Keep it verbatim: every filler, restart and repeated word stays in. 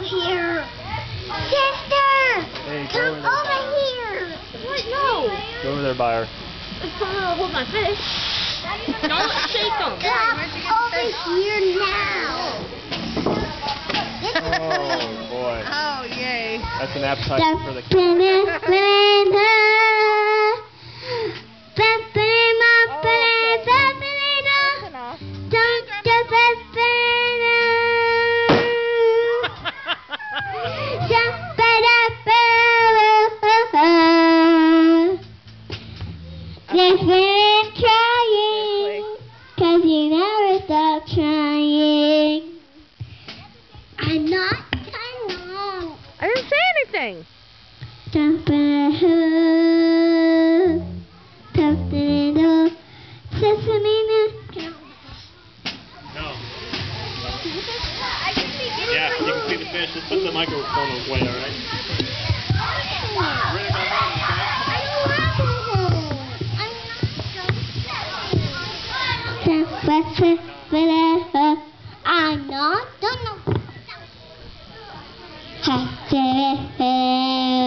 over here. Sister! Hey, go Come over there. over here. What? No. Go over there by her. I'm trying to hold my fish. Don't shake them. Where'd you get the Over fish? here now. Oh, boy. Oh, yay. That's an appetizer for the kids. They've been trying, cause you never stop trying. I'm not, I know. I didn't say anything. Jump in a hood, tucked in a sesame nut. No. Yeah, you can see the fish. Just put the microphone away, alright? I'm not, don't know.